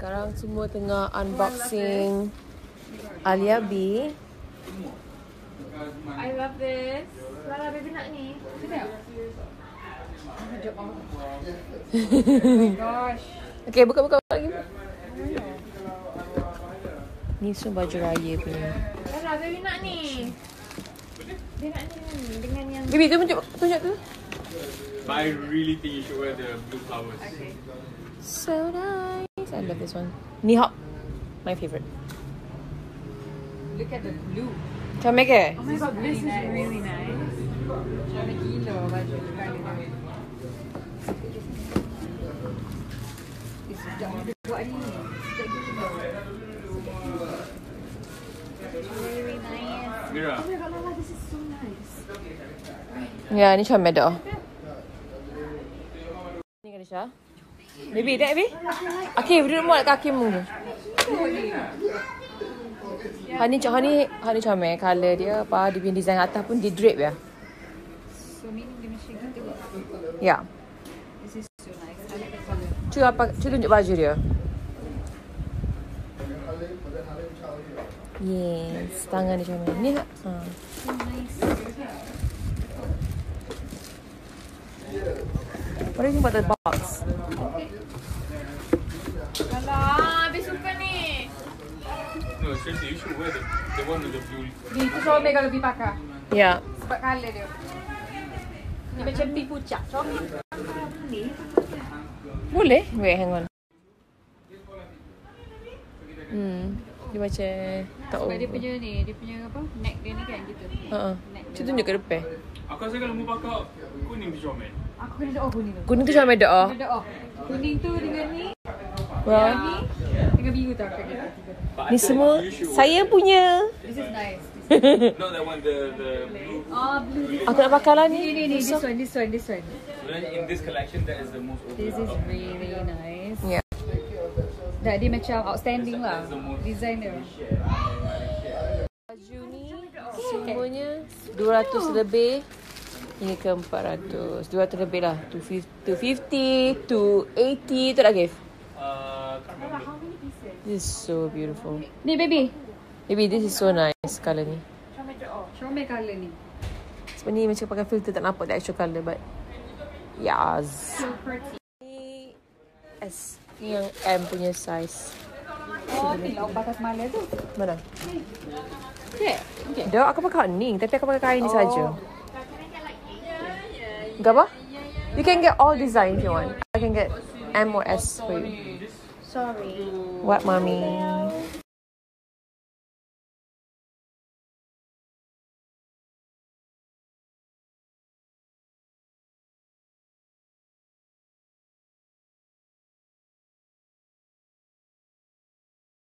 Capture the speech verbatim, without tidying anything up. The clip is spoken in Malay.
Sekarang semua tengah unboxing Alia B. I love this. Lala baby nak ni. Sedap. Oh my gosh. Okay, buka-buka lagi. Ni semua baju raya punya. Lala baby nak ni. Dia nak ni dengan yang Baby, tu tunjuk, tunjuk tu. But I really think you should wear the blue flowers. Okay. So nice. I love this one. Ni hot. My favourite. Look at the blue. Cantik ke? Oh my god, this is really nice. Cantik gila baju kali ni. Eh, sedap dia buat ni. Sedap gila. Very nice. Mira. Oh my god, Lala, this is so nice. Ya, ni comel dah. Ni kan Syah. Baby, tak baby? Okay, duduk muat kat kaki mu. Hani hani hani comel color dia apa, dia punya design atas pun di drape ya. So meaning dia macam gitu. Ya. This is so nice. I like the color. Cuba apa, cuba tunjuk baju dia. Yes, tangan dia comel. Ni ha. So nice. What do you think about the box? Alah, habis suka ni. No, seriously, you should wear the, the one with the blue. Ni tu comel kalau lebih pakai. Ya. Sebab color dia. Dia macam pink pucat. Comel. Ni. Boleh? Wait, hang on. Hmm. Dia macam tak Sebab dia over. punya ni, dia punya apa? Neck dia ni kan gitu. Ha. Neck dia. Cuba tunjuk ke depan. Aku rasa kalau mu pakai kuning tu comel. Aku kena doa kuning tu. Kuning tu comel dah. Kena doa. Kuning tu dengan ni. Wah. Ni dengan biru tu aku kena. But I Ni think semua you should saya punya. This is nice. Not that one, the the blue. Oh, blue. Aku nak pakai lah Ni ni. ni ni this one, this one, this one. But then in this collection, that is the most. This is really nice. Ya. Dah dia macam outstanding lah. Design dia. Baju ni semuanya dua ratus lebih. Ini ke empat ratus. dua ratus lebih lah. two fifty, two eighty. Tu dah give. Uh, can't remember. This is so beautiful. Ni baby. Baby, this is so nice colour ni. Comel color ni. Sebab ni macam pakai filter tak nampak the actual colour, but yes. So pretty. Ni S. Ni yang M punya size. Oh, ni lah batas malam tu. Mana? Okay. Okay. Dah, aku pakai ni. Tapi aku pakai kain ni saja. Gak apa? You can get all design if you want. I can get M or S for you. Sorry. What, mommy?